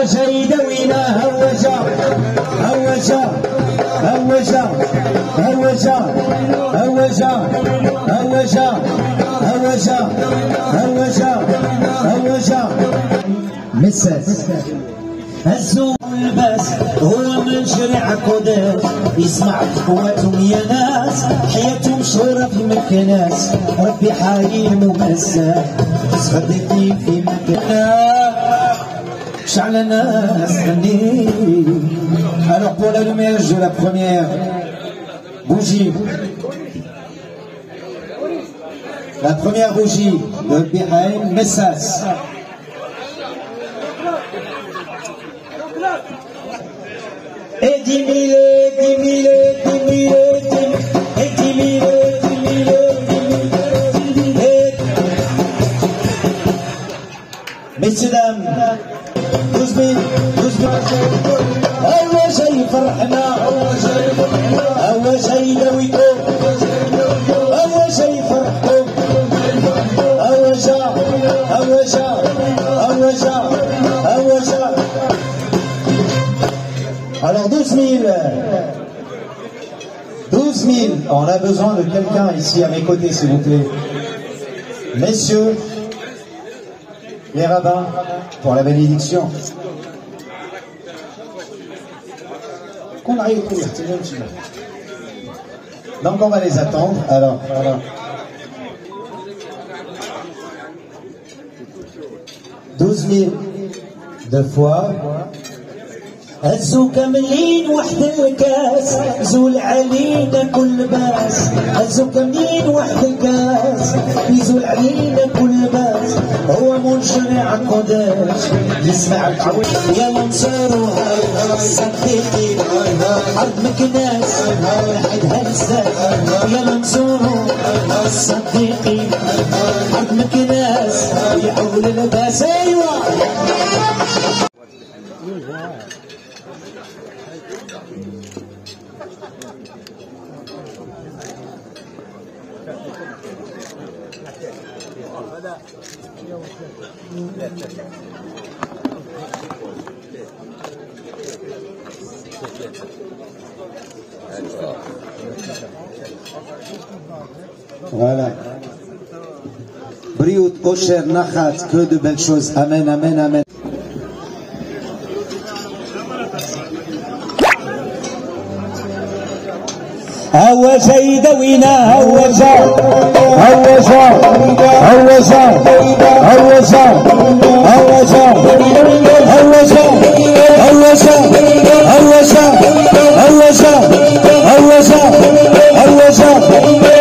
هوجا يدوينا هوجا هوجا هوجا هوجا هوجا هوجا هوجا هوجا هوجا مسس هزوا الباس هو من شريع قداس يسمع قواتهم يا ناس حياتهم مشهورة في مكناس ربي حايل ممسح صدقني في مكناس شعل الناس غني. Alors pour l'allumage de la première bougie, la première bougie de Bihaim Messas. Et 10 000, 10 000, 10 000, et 10 000, 10 000, messieurs, dames, 12 000, 12 000. أول شيء فرحنا، أول شيء يدويكم، أول شيء فرحكم، أول شيء، أول شيء، أول شيء، أول شيء. Alors 12 000, 12 000, on a besoin de quelqu'un ici à mes côtés s'il vous plaît. Messieurs, les rabbins, pour la bénédiction. Donc on va les attendre. Alors, voilà. 12 000 deux fois. هزوا كاملين وحد الكاس زول علينا كل باس هزوا كاملين وحد الكاس يزول علينا كل باس هو منشرع قداش يسمع العويل يا منصور صدقني حرب مكناس حدها الساس يا منصور صدقني حرب مكناس يحول الباس. ايوه Voilà. Briout, Osher, Nachat, que de belles choses. Amen, amen, amen. هوجا يدوينا هوجا هوجا هوجا هوجا هوجا هوجا هوجا هوجا هوجا هوجا هوجا.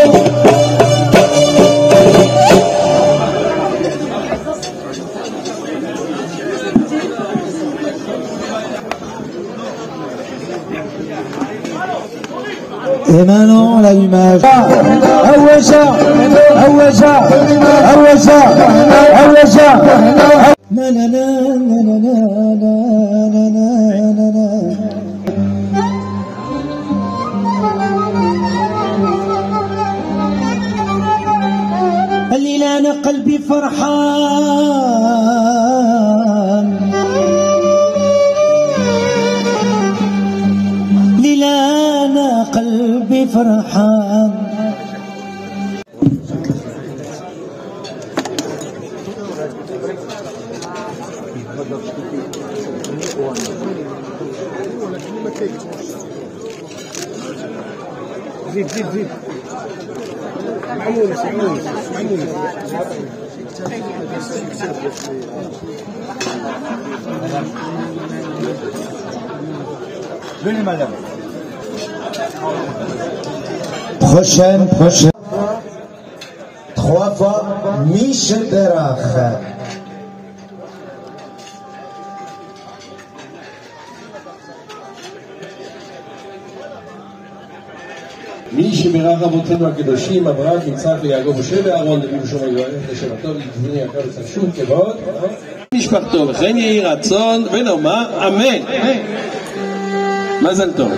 Et maintenant l'allumage. Awaja, Awaja, Awaja, Awaja. Na na na na na na na na na. الليلة أنا قلبي فرحان قلبي فرحان. زيد زيد زيد معمولة معمولة معمولة. Venez madame. Prochaine. 3 fois Michel Berach. מי שבירך אבותינו הקדושים, אברהם, יצחק ויעקב משה ואהרון, נביא בשום היואל, לשם הטוב, יתבוני יקר וצפשון כבוד, משפחתו, וכן יהי רצון, ונאמר אמן. מזל טוב.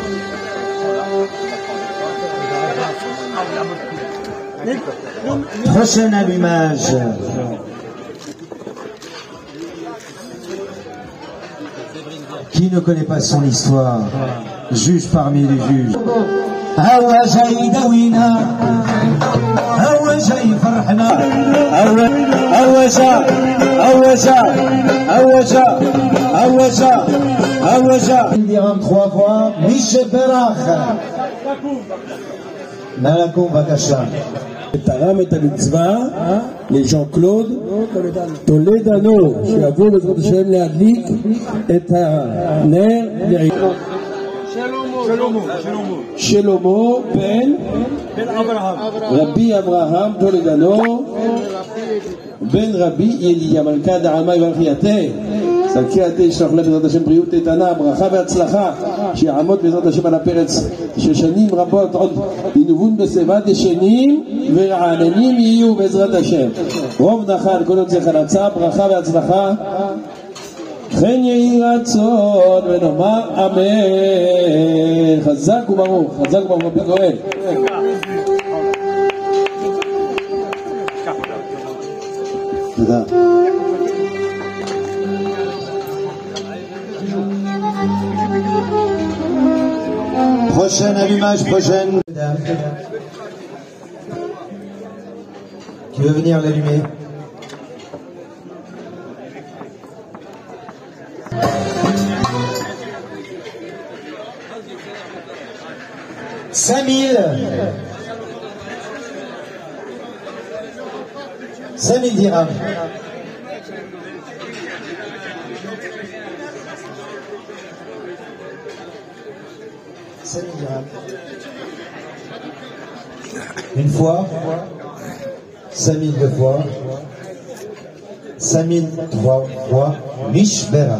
Prochain allumage. Qui ne connaît pas son histoire? Juge parmi les juges. Il dira 3 fois, Michel Berach. Nalakum Bakasha. תרם את המצווה לז'אן-קלוד טולדנו, שיבוא בעזרת השם להדליק את הנר שלמה בן רבי אברהם טולדנו בן רבי אליה מלכה דעלמא יברך יתה זכי יתה ישלח לך בעזרת השם בריאות איתנה, ברכה והצלחה, שיעמוד בעזרת השם על הפרץ ששנים רבות עוד ינובון בשיבה דשנים ורעננים יהיו בעזרת השם. רוב נחל כל עוד זכר הצעה, ברכה והצלחה, כן יהי רצון ונאמר אמן. חזק וברוך, חזק וברוך רבי גואל. תודה. Prochain allumage, prochaine. Qui veut venir l'allumer? $5 000 dirhams. Une fois, 5 000 deux fois, 5 000 3 fois, Mish Berach.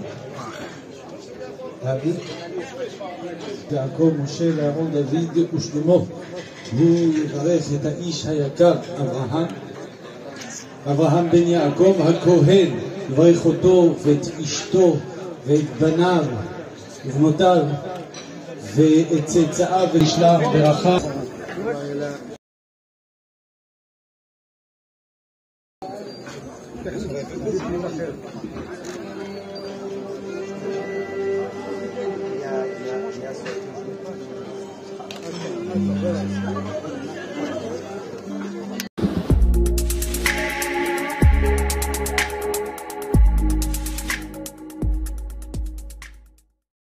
יעקב, משה, לאהרון, דוד ושלמה. הוא יברך את האיש היקר אברהם בן יעקב הכהן, יברך אותו ואת אשתו ואת בניו ובנותיו ואת צאצאיו וישלח ברכה. Gracias.